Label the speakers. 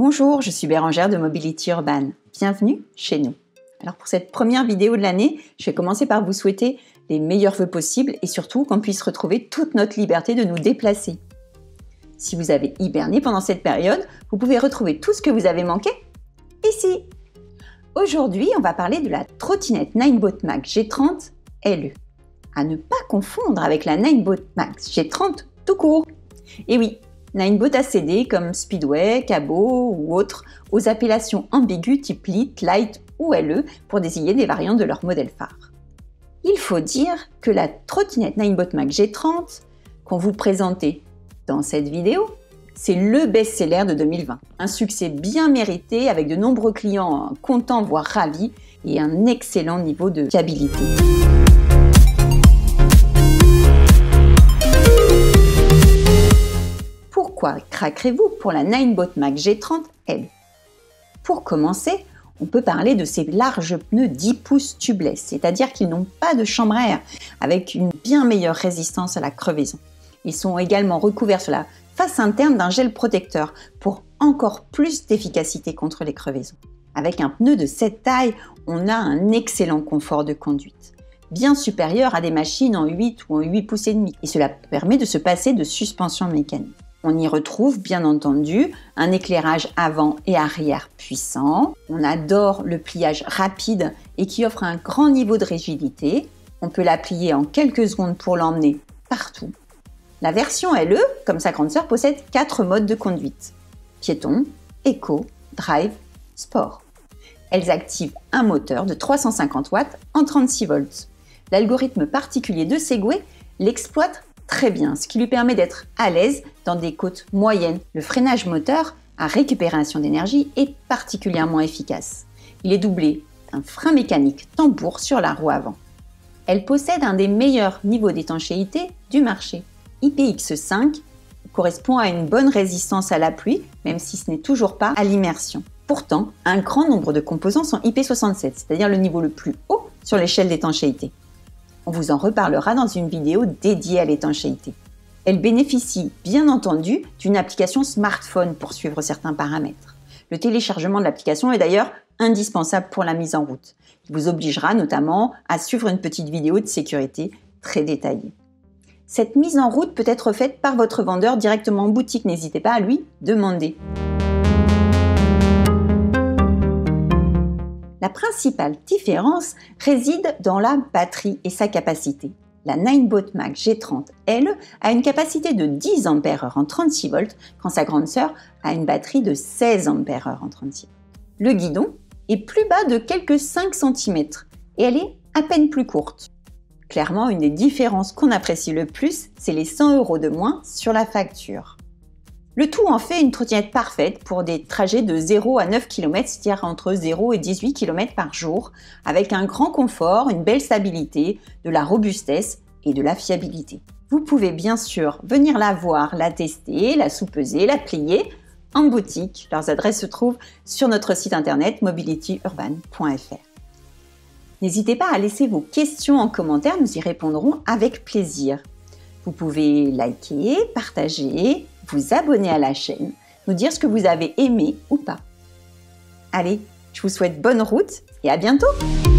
Speaker 1: Bonjour, je suis Bérangère de Mobility Urban. Bienvenue chez nous. Alors pour cette première vidéo de l'année, je vais commencer par vous souhaiter les meilleurs vœux possibles et surtout qu'on puisse retrouver toute notre liberté de nous déplacer. Si vous avez hiberné pendant cette période, vous pouvez retrouver tout ce que vous avez manqué ici. Aujourd'hui, on va parler de la trottinette Ninebot Max G30 LE. À ne pas confondre avec la Ninebot Max G30 tout court. Et oui, Ninebot a cédé comme Speedway, Cabot ou autres aux appellations ambiguës type Lit, Light ou LE pour désigner des variantes de leur modèle phare. Il faut dire que la trottinette Ninebot Max G30 qu'on vous présentait dans cette vidéo, c'est le best-seller de 2020. Un succès bien mérité avec de nombreux clients contents voire ravis et un excellent niveau de fiabilité. Pourquoi craquerez-vous pour la Ninebot Max G30 LE? Pour commencer, on peut parler de ces larges pneus 10 pouces tubeless, c'est-à-dire qu'ils n'ont pas de chambre à air, avec une bien meilleure résistance à la crevaison. Ils sont également recouverts sur la face interne d'un gel protecteur pour encore plus d'efficacité contre les crevaisons. Avec un pneu de cette taille, on a un excellent confort de conduite, bien supérieur à des machines en 8 ou en 8 pouces et demi, et cela permet de se passer de suspension mécanique. On y retrouve bien entendu un éclairage avant et arrière puissant. On adore le pliage rapide et qui offre un grand niveau de rigidité. On peut la plier en quelques secondes pour l'emmener partout. La version LE, comme sa grande sœur, possède 4 modes de conduite. Piéton, éco, drive, sport. Elles activent un moteur de 350 watts en 36 volts. L'algorithme particulier de Segway l'exploite très bien, ce qui lui permet d'être à l'aise dans des côtes moyennes. Le freinage moteur à récupération d'énergie est particulièrement efficace. Il est doublé d'un frein mécanique tambour sur la roue avant. Elle possède un des meilleurs niveaux d'étanchéité du marché. IPX5 correspond à une bonne résistance à la pluie, même si ce n'est toujours pas à l'immersion. Pourtant, un grand nombre de composants sont IP67, c'est-à-dire le niveau le plus haut sur l'échelle d'étanchéité. On vous en reparlera dans une vidéo dédiée à l'étanchéité. Elle bénéficie bien entendu d'une application smartphone pour suivre certains paramètres. Le téléchargement de l'application est d'ailleurs indispensable pour la mise en route. Il vous obligera notamment à suivre une petite vidéo de sécurité très détaillée. Cette mise en route peut être faite par votre vendeur directement en boutique, n'hésitez pas à lui demander. La principale différence réside dans la batterie et sa capacité. La Ninebot Max G30 LE a une capacité de 10 ampères-heure en 36 volts, quand sa grande sœur a une batterie de 16 ampères-heure en 36 volts. Le guidon est plus bas de quelques 5 cm et elle est à peine plus courte. Clairement, une des différences qu'on apprécie le plus, c'est les 100 € de moins sur la facture. Le tout en fait une trottinette parfaite pour des trajets de 0 à 9 km, c'est-à-dire entre 0 et 18 km par jour, avec un grand confort, une belle stabilité, de la robustesse et de la fiabilité. Vous pouvez bien sûr venir la voir, la tester, la sous-peser, la plier en boutique. Leurs adresses se trouvent sur notre site internet mobilityurban.fr. N'hésitez pas à laisser vos questions en commentaire, nous y répondrons avec plaisir. Vous pouvez liker, partager, vous abonner à la chaîne, nous dire ce que vous avez aimé ou pas. Allez, je vous souhaite bonne route et à bientôt!